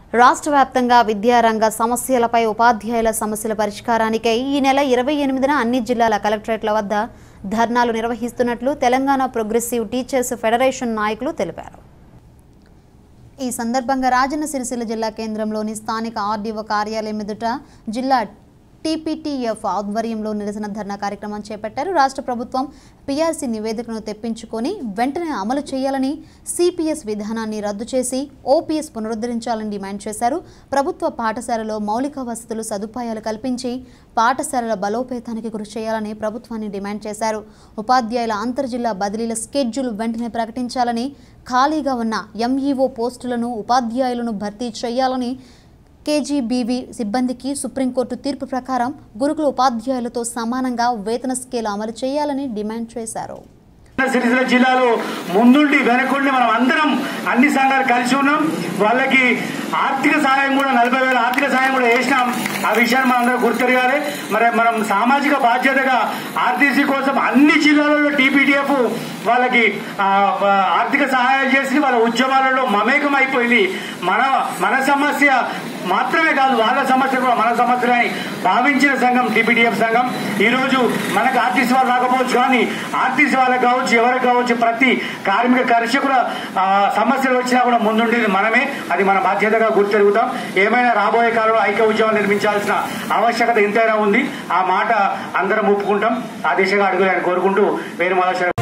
రాష్ట్ర వ్యాప్తంగా విద్యారంగ సమస్యలపై ఉపాధ్యాయుల సమస్యల పరిష్కారానికై ఈ నెల 28న అన్ని జిల్లాల కలెక్టరేట్ల వద్ద ధర్నాలు నిర్వహిస్తున్నట్లు తెలంగాణ ప్రోగ్రెసివ్ టీచర్స్ ఫెడరేషన్ నాయకులు తెలిపారు. ఈ సందర్భంగా రాజన్న సిరిసిల్ల జిల్లా కేంద్రంలోని స్థానిక ఆర్డీఓ కార్యాలయం ఎదుట జిల్లా టీపీటీఎఫ్ ఆధ్వర్యంలో నిరసన ధర్నా కార్యక్రమం చేపట్టారు. రాష్ట్ర ప్రభుత్వం పీఆర్సీ నివేదికను తెప్పించుకొని వెంటనే అమలు చేయాలని, సిపిఎస్ విధానాన్ని రద్దు చేసి ఓపీఎస్ పునరుద్ధరించాలని డిమాండ్ చేశారు. ప్రభుత్వ పాఠశాలలో మౌలిక వసతులు సదుపాయాలు కల్పించి పాఠశాలల బలోపేతానికి కృషి చేయాలని ప్రభుత్వాన్ని డిమాండ్ చేశారు. ఉపాధ్యాయుల అంతర్జిల్లా బదిలీల స్కెడ్యూల్ వెంటనే ప్రకటించాలని, ఖాళీగా ఉన్న ఎంఈఓ పోస్టులను ఉపాధ్యాయులను భర్తీ చేయాలని, కేజీబీవీ సిబ్బందికి సుప్రీంకోర్టు తీర్పు ప్రకారం గురుకుల ఉపాధ్యాయులతో సమానంగా వేతన స్కేల్ అమలు చేయాలని డిమాండ్ చేశారు. సిరిసిల్ల జిల్లాలో ముందుండి వెనకుండి మనం అందరం అన్ని సంఘాలు కలిసి ఉన్నాం. వాళ్ళకి ఆర్థిక సహాయం కూడా 40,000 ఆర్థిక సహాయం కూడా వేసినాం. ఆ విషయాన్ని మనం అందరూ గుర్తెరగాలి. మరి మనం సామాజిక బాధ్యతగా ఆర్టీసీ కోసం అన్ని జిల్లాలలో టీపీటీఎఫ్ వాళ్ళకి ఆర్థిక సహాయాలు చేసి వాళ్ళ ఉద్యమాలలో మమేకం అయిపోయింది. మన సమస్య మాత్రమే కాదు, వాళ్ళ సమస్య కూడా మన సమస్యలని భావించిన సంఘం టీపీటీఎఫ్ సంఘం. ఈరోజు మనకు ఆర్టీసీ వాళ్ళు రాకపోవచ్చు, కానీ ఆర్టీసీ వాళ్ళకి కావచ్చు, ఎవరికి కావచ్చు, ప్రతి కార్మిక కర్షకుల సమస్యలు వచ్చినా కూడా ముందుండేది మనమే. అది మన బాధ్యతగా గుర్తెరుగుతాం. ఏమైనా రాబోయే కాలంలో ఐక్య ఉద్యమం నిర్మించాల్సిన ఆవశ్యకత ఎంతైనా ఉంది. ఆ మాట అందరం ఒప్పుకుంటాం. ఆ దిశగా అడుగులని కోరుకుంటూ వేణుమాల